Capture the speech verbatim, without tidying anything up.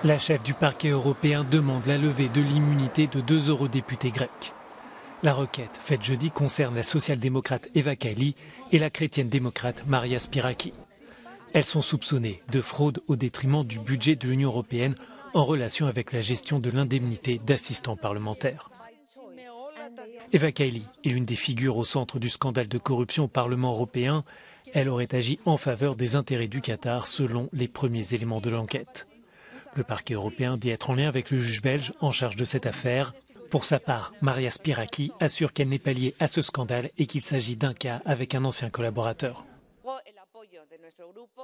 La chef du parquet européen demande la levée de l'immunité de deux eurodéputés grecs. La requête faite jeudi concerne la social-démocrate Eva Kaili et la chrétienne démocrate Maria Spyraki. Elles sont soupçonnées de fraude au détriment du budget de l'Union européenne en relation avec la gestion de l'indemnité d'assistants parlementaires. Eva Kaili est l'une des figures au centre du scandale de corruption au Parlement européen. Elle aurait agi en faveur des intérêts du Qatar selon les premiers éléments de l'enquête. Le parquet européen dit être en lien avec le juge belge en charge de cette affaire. Pour sa part, Maria Spyraki assure qu'elle n'est pas liée à ce scandale et qu'il s'agit d'un cas avec un ancien collaborateur.